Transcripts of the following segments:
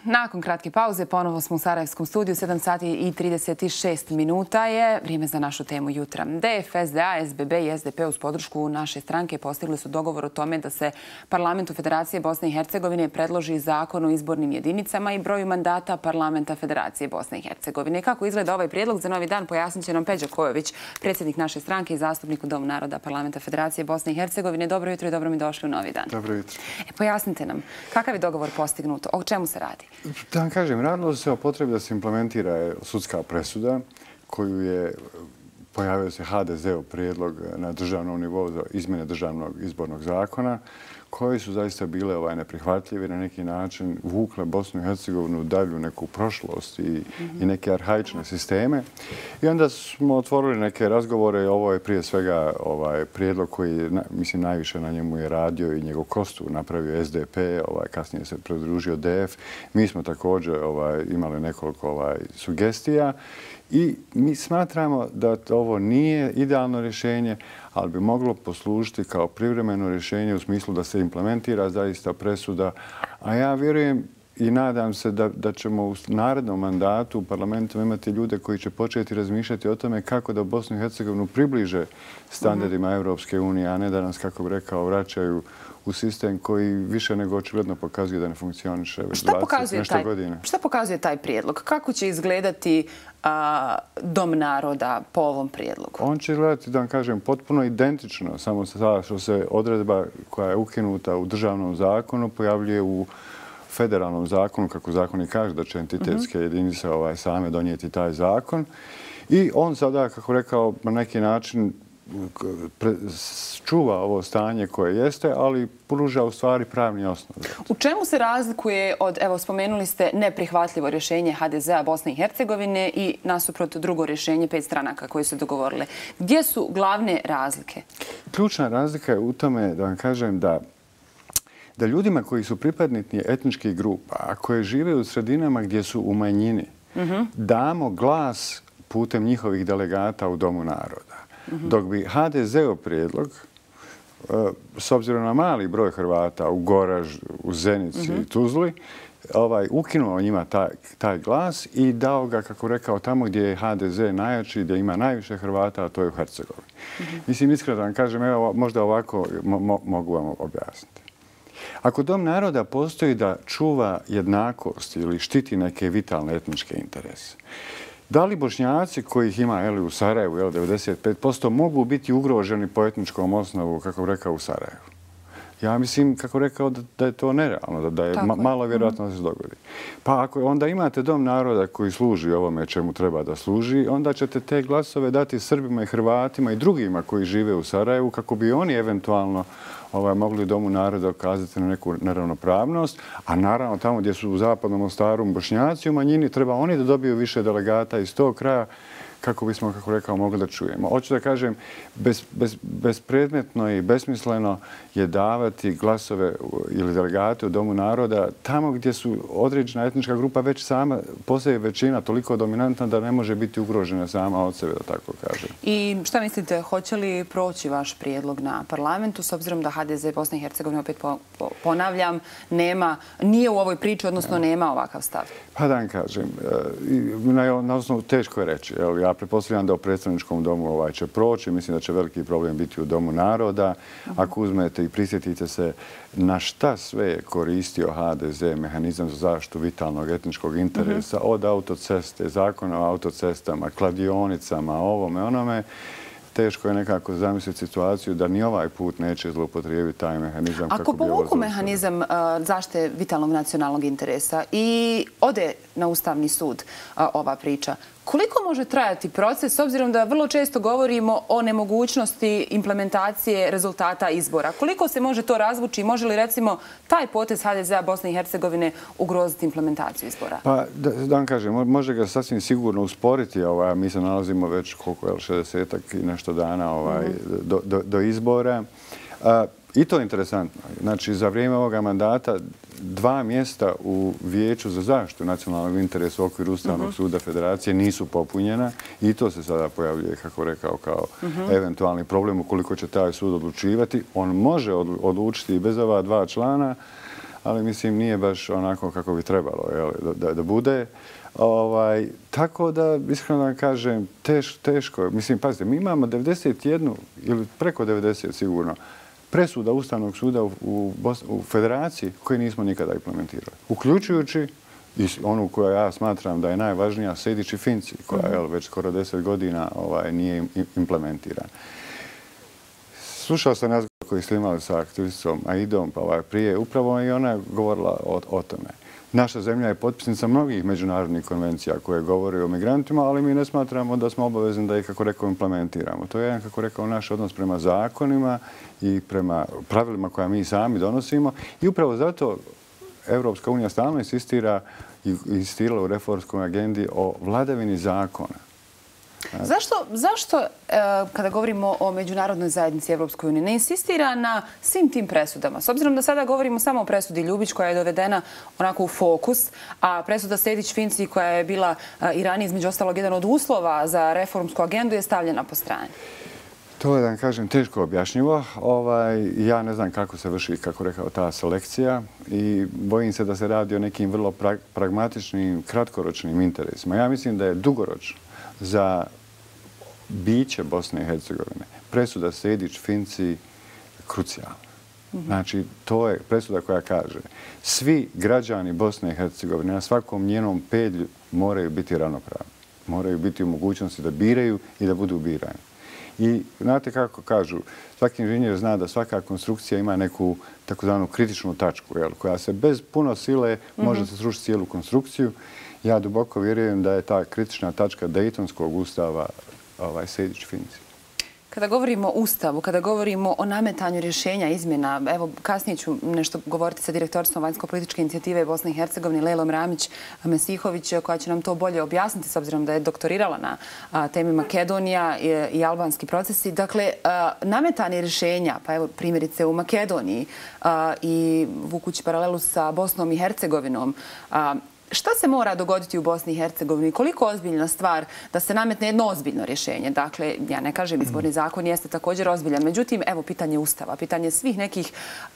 Nakon kratke pauze ponovo smo u Sarajevskom studiju. 7 sati i 36 minuta je vrijeme za našu temu jutra. DF, SDA, SBB i SDP uz podršku naše stranke postigli su dogovor o tome da se Parlamentu Federacije Bosne i Hercegovine predloži zakon o izbornim jedinicama i broju mandata Parlamenta Federacije Bosne i Hercegovine. Kako izgleda ovaj prijedlog za novi dan pojasnit će nam Peđa Kojović, predsjednik naše stranke i zastupnik u Domu naroda Parlamenta Federacije Bosne i Hercegovine. Dobro jutro i dobro mi došli u novi dan. Dobro jutro. Pojasnite nam, kakav je dogovor postignut, o čemu se radi? Da vam kažem, radilo se o potrebi da se implementira sudska presuda koju je pojavio se HDZ-ov prijedlog na državnom nivou za izmjene državnog izbornog zakona koji su zaista bile neprihvatljive, na neki način vukle Bosnu i Hercegovinu dalju neku prošlost i neke arhaične sisteme. I onda smo otvorili neke razgovore. Ovo je prije svega prijedlog koji, mislim, najviše na njemu je radio i njegov kostu napravio SDP, kasnije se pridružio DF. Mi smo također imali nekoliko sugestija. I mi smatramo da ovo nije idealno rješenje, ali bi moglo poslužiti kao privremeno rješenje u smislu da se implementira zaista presuda. A ja vjerujem i nadam se da ćemo u narednom mandatu u parlamentu imati ljude koji će početi razmišljati o tome kako da Bosnu i Hercegovinu približe standardima Europske unije, a ne da nas, kako bih rekao, vraćaju u sistem koji više nego očigledno pokazuje da ne funkcioniše već 20 nešto godina. Šta pokazuje taj prijedlog? Kako će izgledati Dom naroda po ovom prijedlogu? On će izgledati, da vam kažem, potpuno identično, samo sada što se odredba koja je ukinuta u državnom zakonu pojavljuje u federalnom zakonu, kako zakon i kaže da će entitetske jedinice same donijeti taj zakon. I on sada, kako rekao, na neki način čuva ovo stanje koje jeste, ali pruža u stvari pravni osnov. U čemu se razlikuje od, evo, spomenuli ste neprihvatljivo rješenje HDZ-a Bosne i Hercegovine i nasuprot drugo rješenje 5 stranaka koje su dogovorile? Gdje su glavne razlike? Ključna razlika je u tome, da vam kažem, da ljudima koji su pripadnici etničkih grupa, a koje žive u sredinama gdje su u manjini, damo glas putem njihovih delegata u Domu naroda. Dok bi HDZ-ov prijedlog, s obzirom na mali broj Hrvata u Goraždu, u Zenici i Tuzli, ukinuo njima taj glas i dao ga, kako rekao, tamo gdje je HDZ najjači, gdje ima najviše Hrvata, a to je u Hercegovini. Mislim, iskreno da vam kažem, evo, možda ovako mogu vam objasniti. Ako Dom naroda postoji da čuva jednakost ili štiti neke vitalne etničke interese, da li Bošnjaci kojih ima u Sarajevu 95% mogu biti ugroženi po etničkom osnovu, kako rekao, u Sarajevu? Ja mislim, kako rekao, da je to nerealno, da je malo vjerojatno da se dogodi. Pa ako onda imate Dom naroda koji služi ovome čemu treba da služi, onda ćete te glasove dati Srbima i Hrvatima i drugima koji žive u Sarajevu kako bi oni eventualno mogli Domu naroda ukazati na neku neravnopravnost, a naravno tamo gdje su u zapadnom Mostaru Bošnjaci u manjini, treba oni da dobiju više delegata iz tog kraja kako bismo, kako rekao, mogli da čujemo. Hoću da kažem, bespredmetno i besmisleno je davati glasove ili delegate u Domu naroda tamo gdje su određena etnička grupa već sama postaje većina toliko dominantna da ne može biti ugrožena sama od sebe, da tako kažem. I šta mislite, hoće li proći vaš prijedlog na parlamentu s obzirom da HDZ Bosne i Hercegovine, opet ponavljam, nije u ovoj priči, odnosno nema ovakav stav? Pa da vam kažem, na osnovu teško je reći. Ja pretpostavljam da u predstavničkom domu će proći. Mislim da će veliki problem biti u Domu naroda. Ako uzmete i prisjetite se na šta sve je koristio HDZ, mehanizam za zaštitu vitalnog etničkog interesa, od autoceste, zakona o autocestama, kladionicama, ovome, onome, teško je nekako zamisliti situaciju da ni ovaj put neće zloupotrijebiti taj mehanizam. Ako povuku mehanizam zaštite vitalnog nacionalnog interesa i ode na Ustavni sud ova priča, koliko može trajati proces, s obzirom da vrlo često govorimo o nemogućnosti implementacije rezultata izbora? Koliko se može to razvući i može li, recimo, taj potez HDZ-a Bosne i Hercegovine ugroziti implementaciju izbora? Pa, da vam kažem, može ga sasvim sigurno usporiti. Mi se nalazimo već 60-ak i nešto dana do izbora. I to je interesantno. Znači, za vrijeme ovoga mandata 2 mjesta u Vijeću za zaštitu nacionalnog interesa u okviru Ustavnog suda Federacije nisu popunjena i to se sada pojavljuje, kako rekao, kao eventualni problem ukoliko će taj sud odlučivati. On može odlučiti i bez ova 2 člana, ali mislim nije baš onako kako bi trebalo da bude. Tako da, iskreno da vam kažem, teško. Mislim, pazite, mi imamo 91 ili preko 90 sigurno presuda Ustavnog suda u Federaciji koje nismo nikada implementirali. Uključujući i onu koju ja smatram da je najvažnija, Sejdić i Finci, koja već skoro 10 godina nije implementirana. Slušao sam razgovor koji ste imali sa aktivistom Aidom prije, upravo i ona je govorila o tome. Naša zemlja je potpisnica mnogih međunarodnih konvencija koje govore o migrantima, ali mi ne smatramo da smo obavezni da ih, kako rekao, implementiramo. To je jedan, kako rekao, naš odnos prema zakonima i prema pravilima koja mi sami donosimo. I upravo zato Evropska unija stalno insistira u reformskoj agendi o vladavini zakona. Zašto, kada govorimo o međunarodnoj zajednici Evropskoj uniji, ne insistira na svim tim presudama? S obzirom da sada govorimo samo o presudi Ljubić koja je dovedena onako u fokus, a presuda Sejdić-Finci koja je bila i ranije između ostalog jedan od uslova za reformsku agendu je stavljena po strani. To je, da kažem, teško objašnjivo. Ja ne znam kako se vrši, kako rekao, ta selekcija i bojim se da se radi o nekim vrlo pragmatičnim, kratkoročnim interesima. Ja mislim da je dugoročno za biće Bosne i Hercegovine presuda Sejdić-Finci krucijalna. Znači, to je presuda koja kaže svi građani Bosne i Hercegovine na svakom njenom pedlju moraju biti ravnopravni. Moraju biti u mogućnosti da biraju i da budu birani. I znate kako kažu, svaki inženjer zna da svaka konstrukcija ima neku takozvanu kritičnu tačku, koja se bez puno sile može se srušiti cijelu konstrukciju. Ja duboko vjerujem da je ta kritična tačka Dejtonskog ustava Sejdić-Finci. Kada govorimo o Ustavu, kada govorimo o nametanju rješenja, izmjena, evo kasnije ću nešto govoriti sa direktorstvom vanjsko-političke inicijative Bosne i Hercegovine, Lejlom Ramić-Mesihović, koja će nam to bolje objasniti s obzirom da je doktorirala na temi Makedonija i albanski procesi. Dakle, nametanje rješenja, pa evo primjerice u Makedoniji i vukući paralelu sa Bosnom i Hercegovinom, šta se mora dogoditi u Bosni i Hercegovini? Koliko ozbiljna stvar da se nametne jedno ozbiljno rješenje? Dakle, ja ne kažem, izborni zakon jeste također ozbiljan. Međutim, evo, pitanje Ustava, pitanje svih nekih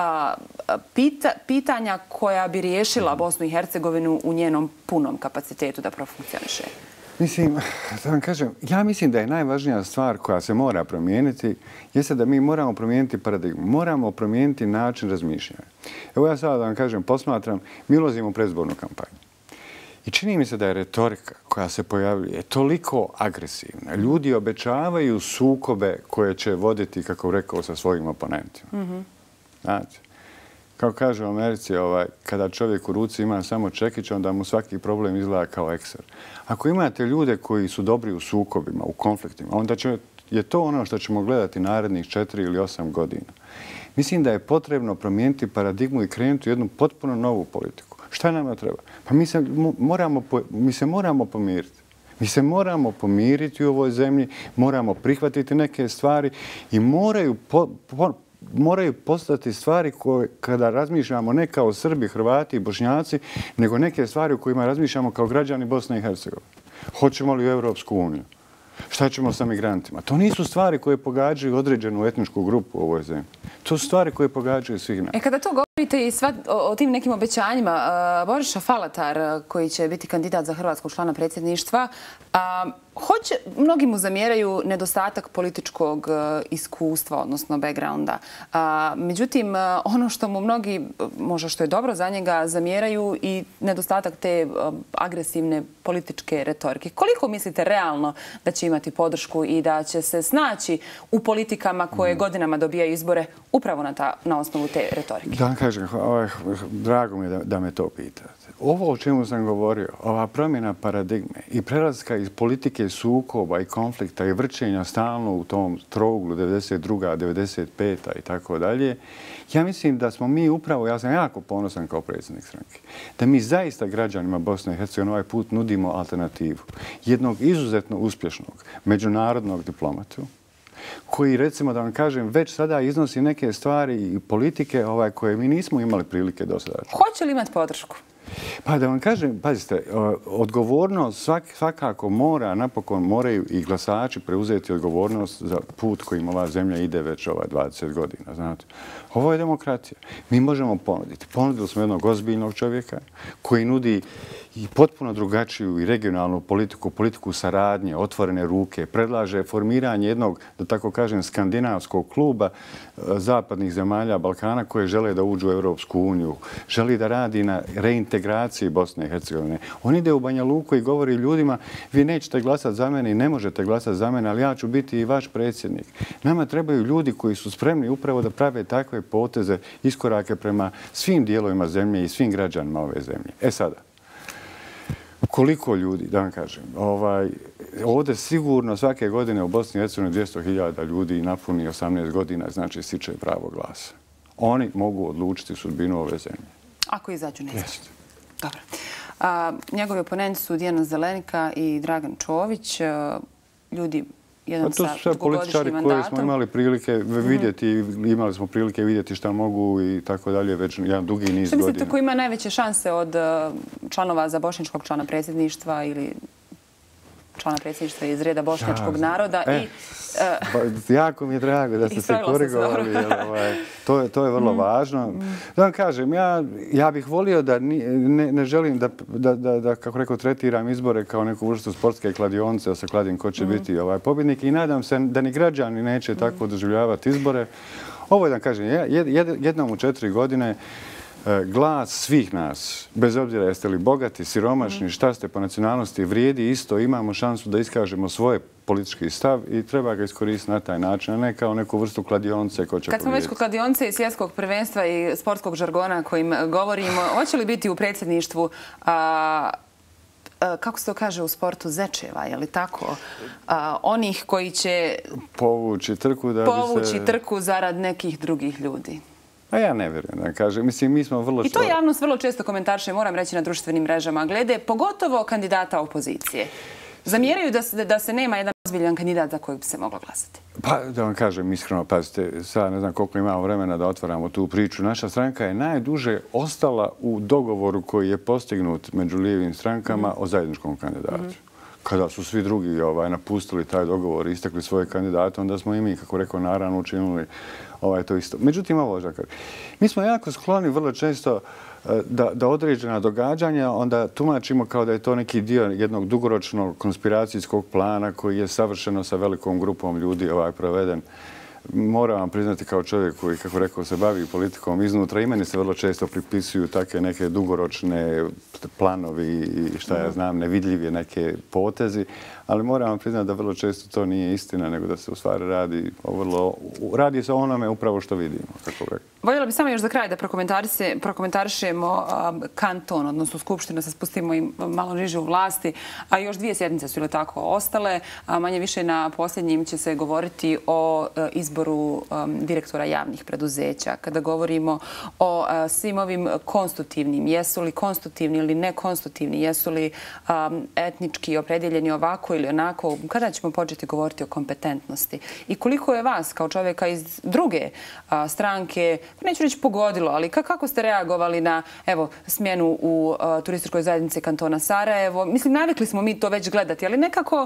pitanja koja bi riješila Bosnu i Hercegovinu u njenom punom kapacitetu da profunkcioniše. Mislim, da vam kažem, ja mislim da je najvažnija stvar koja se mora promijeniti jeste da mi moramo promijeniti paradigmu, moramo promijeniti način razmišljanja. Evo ja sada da vam kažem, posmatram, mi ulazimo u predizbornu kampanju. I čini mi se da je retorika koja se pojavljuje toliko agresivna. Ljudi obećavaju sukobe koje će voditi, kako rekao, sa svojim oponentima. Znate, kao kaže u Americi, kada čovjek u ruci ima samo čekić, onda mu svaki problem izgleda kao ekser. Ako imate ljude koji su dobri u sukobima, u konfliktima, onda je to ono što ćemo gledati narednih 4 ili 8 godina. Mislim da je potrebno promijeniti paradigmu i krenuti u jednu potpuno novu politiku. Šta nama treba? Pa mi se moramo pomiriti. Mi se moramo pomiriti u ovoj zemlji, moramo prihvatiti neke stvari i moraju postati stvari koje, kada razmišljamo ne kao Srbi, Hrvati i Bošnjaci, nego neke stvari u kojima razmišljamo kao građani Bosne i Hercegovine. Hoćemo li u Evropsku uniju? Šta ćemo sa migrantima? To nisu stvari koje pogađaju određenu etničku grupu u ovoj zemlji. To su stvari koje pogađaju svih nas. Kada to govorite i o tim nekim obećanjima, Boriša Falatar, koji će biti kandidat za hrvatskog člana predsjedništva, mnogi mu zamjeraju nedostatak političkog iskustva, odnosno backgrounda. Međutim, ono što mu mnogi, možda što je dobro za njega, zamjeraju i nedostatak te agresivne političke retorike. Koliko mislite realno da će imati podršku i da će se snaći u politikama koje godinama dobijaju izbore upravo na osnovu te retorike? Da vam kažem, drago mi je da me to pitate. Ovo o čemu sam govorio, ova promjena paradigme i prelaska iz politike sukoba i konflikta i vrćenja stalno u tom trouglu 92. 95. i tako dalje, ja mislim da smo mi upravo, ja sam jako ponosan kao predsjednik stranke, da mi zaista građanima Bosne i Hercegovine ovaj put nudimo alternativu. Jednog izuzetno uspješnog međunarodnog diplomatu, koji, recimo da vam kažem, već sada iznosi neke stvari i politike koje mi nismo imali prilike do sada. Hoće li imati podršku? Pa da vam kažem, pazite, odgovornost svakako moraju i glasači preuzeti odgovornost za put kojim ova zemlja ide već 20 godina. Znate. Ovo je demokratija. Mi možemo ponuditi. Ponudili smo jednog ozbiljnog čovjeka koji nudi i potpuno drugačiju i regionalnu politiku saradnje, otvorene ruke, predlaže formiranje jednog, da tako kažem, skandinavskog kluba zapadnih zemalja Balkana koje žele da uđu u Europsku uniju, želi da radi na reintegraciji Bosne i Hercegovine. On ide u Banja Luku i govori ljudima, vi nećete glasati za mene i ne možete glasati za mene, ali ja ću biti i vaš predsjednik. Nama trebaju ljudi koji su spremni upravo da prave takve poteze, iskorake prema svim dijelovima zemlje i svim građanima ove zemlje. E sada, koliko ljudi, da vam kažem, ovdje sigurno svake godine u Bosni i Hercegovini 200.000 ljudi napuni 18 godina, znači stiče pravo glasa. Oni mogu odlučiti sudbinu ove zemlje. Ako izađu na izbore. Dobro. Njegovi oponenti su Dijana Zelenika i Dragan Čović. Ljudi jedan sa dugogodišnjim mandatom. To su sve političari koji smo imali prilike vidjeti, imali smo prilike vidjeti šta mogu i tako dalje već jedan dugi niz godina. Što mislite ko ima najveće šanse od članova za bošnjačkog člana predsjedništva ili člana predsjedništva iz reda bošnjačkog naroda? Jako mi je drago da ste se korigovali. To je vrlo važno. Da vam kažem, ja bih volio da ne želim da, kako rekao, tretiram izbore kao neku vrstu sportske kladionce, da se kladim ko će biti pobjednik i nadam se da ni građani neće tako doživljavati izbore. Ovo je, da kažem, jednom u 4 godine glas svih nas, bez obzira jeste li bogati, siromašni, šta ste po nacionalnosti, vrijedi isto, imamo šansu da iskažemo svoj politički stav i treba ga iskoristiti na taj način, a ne kao neku vrstu kladionce ko će Kad smo već kod kladionce i svjetskog prvenstva i sportskog žargona kojim govorimo, hoće li biti u predsjedništvu kako se to kaže u sportu, zečeva, je li tako? Onih koji će povući trku zarad nekih drugih ljudi. A ja ne vjerujem da kažem. Mislim, mi smo vrlo... I to javnost vrlo često komentariše, moram reći, na društvenim mrežama, glede pogotovo kandidata opozicije. Zamjeraju da se nema jedan ozbiljan kandidat za kojeg bi se moglo glasati. Pa da vam kažem iskreno, pazite, sad ne znam koliko imamo vremena da otvaramo tu priču. Naša stranka je najduže ostala u dogovoru koji je postignut među lijevim strankama o zajedničkom kandidatu. Kada su svi drugi napustili taj dogovor i istakli svoje kandidate, onda smo i mi, kako rekao, naravno učinili to isto. Međutim, ovo da kažem. Mi smo jako skloni vrlo često da određena događanja onda tumačimo kao da je to neki dio jednog dugoročnog konspiracijskog plana koji je savršeno sa velikom grupom ljudi proveden. Moram vam priznati kao čovjek koji, kako rekao, se bavi politikom iznutra i meni se vrlo često pripisuju takve neke dugoročne planovi i šta ja znam, nevidljive neke potezi, ali moram vam priznati da vrlo često to nije istina, nego da se u stvari radi se o onome upravo što vidimo, kako rekao. Voljela bi samo još za kraj da prokomentarišemo kanton, odnosno skupštinu, se spustimo i malo niže u vlasti, a još 2 sjednice su ili tako ostale. Manje više na posljednjim će se govoriti o izboru direktora javnih preduzeća. Kada govorimo o svim ovim konstitutivnim, jesu li konstitutivni ili nekonstitutivni, jesu li etnički opredjeljeni ovako ili onako, kada ćemo početi govoriti o kompetentnosti? I koliko je vas kao čovjeka iz druge stranke, neću reći pogodilo, ali kako ste reagovali na smjenu u turističkoj zajednici kantona Sarajevo? Mislim, navikli smo mi to već gledati, ali nekako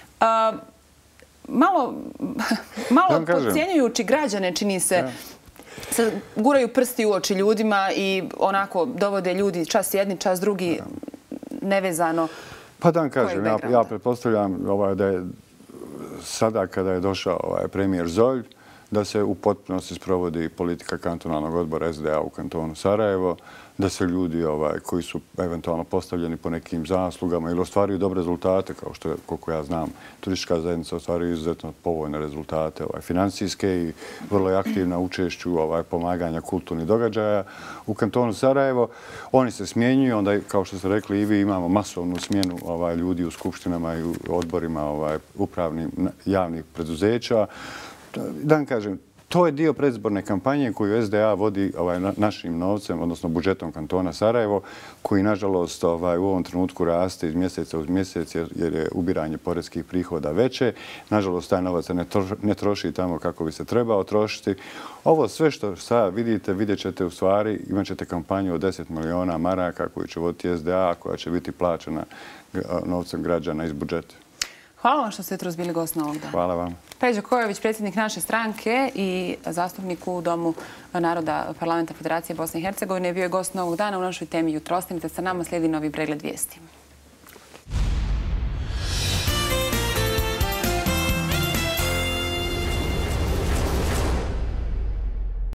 malo podcjenjujući građane, čini se, guraju prsti u oči ljudima i onako dovode ljudi čas jedni, čas drugi, nevezano. Pa da vam kažem, ja pretpostavljam da je sada kada je došao premijer Zolj, da se u potpunosti sprovodi politika kantonalnog odbora SDA u kantonu Sarajevo, da se ljudi koji su eventualno postavljeni po nekim zaslugama ili ostvaruju dobre rezultate, kao što je, koliko ja znam, turistička zajednica ostvaruje izuzetno povoljne rezultate financijske i vrlo je aktivna učešću pomaganja kulturnih događaja u kantonu Sarajevo. Oni se smjenjuju, onda, kao što ste rekli i vi, imamo masovnu smjenu ljudi u skupštinama i u odborima upravnim javnih preduzeća. Da vam kažem, To je dio predizborne kampanje koju SDA vodi našim novcem, odnosno budžetom kantona Sarajevo, koji nažalost u ovom trenutku raste iz mjeseca uz mjesec jer je ubiranje poreskih prihoda veće. Nažalost, taj novac se ne troši tamo kako bi se trebao trošiti. Ovo sve što sada vidite, vidjet ćete u stvari, imat ćete kampanju od 10 miliona maraka koju će voditi SDA, koja će biti plaćena novcem građana iz budžeta. Hvala vam što ste jutros bili gost Novog dana. Hvala vam. Peđa Kojović, predsjednik naše stranke i zastupnik u Domu naroda Parlamenta Federacije Bosne i Hercegovine, bio je gost Novog dana u našoj temi jutro. Ostanite sa nama, slijedi novi pregled vijesti.